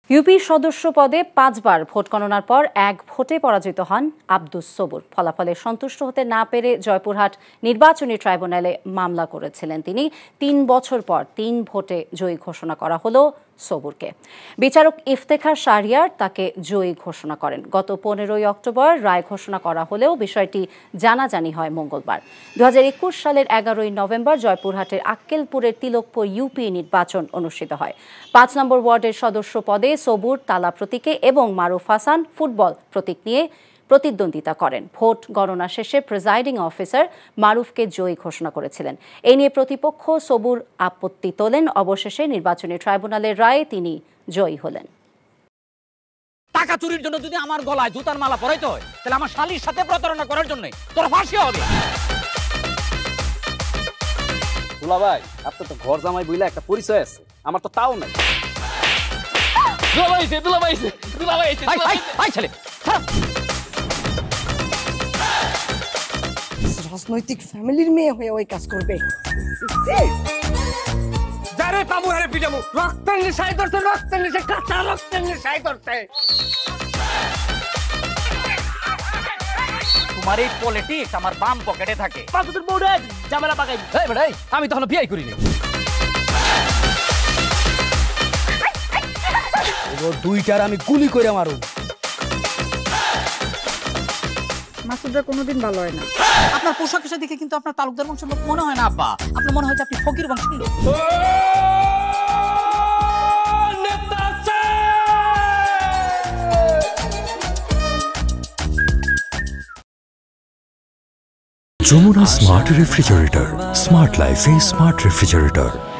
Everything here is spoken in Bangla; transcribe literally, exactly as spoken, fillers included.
ইউপি সদস্য পদে পাঁচবার ভোট গণনার পর এক ভোটে পরাজিত হন আব্দুস সবুর। ফলাফলে সন্তুষ্ট হতে না পেরে জয়পুরহাট নির্বাচনী ট্রাইব্যুনালে মামলা করেছিলেন তিনি। তিন বছর পর তিন ভোটে জয়ী ঘোষণা করা হলো সবুরকে। বিচারক ইফতেখার শাহরিয়ার তাকে জয়ী ঘোষণা করেন। গত পনেরোই অক্টোবর রায় ঘোষণা করা হলেও বিষয়টি জানাজানি হয় মঙ্গলবার। দু হাজার একুশ সালের এগারোই নভেম্বর জয়পুরহাটের আক্কেলপুরের তিলকপুর ইউপি নির্বাচন অনুষ্ঠিত হয়। পাঁচ নম্বর ওয়ার্ডের সদস্য পদে সবুর তালা প্রতীকে এবং মারুফ হাসান ফুটবল প্রতীক নিয়ে প্রতিদ্বন্দ্বিতা করেন। ভোট গণনা শেষে প্রিজাইডিং অফিসার মারুফকে জয়ী ঘোষণা করেছিলেন। এ নিয়ে প্রতিপক্ষ সবুর আপত্তি তোলেন। অবশেষে নির্বাচনী ট্রাইব্যুনালের রায়ে তিনি জয়ী হলেন। টাকা চুরির জন্য যদি আমার গলায় জুতার মালা পরাইতে হয়, তাহলে আমার শালীর সাথে প্রতারণা করার জন্য তোর ফাঁসি হবে। দুলা ভাই, আপনার তো ঘর জামাই বইলা একটা পরিচয় আছে, আমার তো তাও নাই। দুলা ভাই এসে, দুলা ভাই এসে, দুলা ভাই এসে, আই আই আই ছেলে রাজনৈতিক ফ্যামিলির মেয়ে হয়ে ওই কাজ করবে। যারে পাবো আরে পিটাবো, রক্তের নেশায় ধরছে, রক্তের নেশায়, কাঁচা রক্তের নেশায় ধরছে। তোমার এই পলিটিক্স আমার বাম পকেটে থাকে। পাঁচুদের বউরে ঝামেলা পাকাই। এই বেটাই, আমি তখন বিয়ে করিনি। এবার দুইটার আমি গুলি করে মারু। মাসুদরা কোনোদিন ভালো হয় না। আপনার পোশাক আশাক দেখে কিন্তু আপনার তালুকদার বংশের লোক মনে হয় না আব্বা। আপনার মনে হয় যে আপনি ফকির বংশের লোক। যমুনা স্মার্ট রেফ্রিজারেটর, স্মার্ট লাইফে স্মার্ট রেফ্রিজারেটর।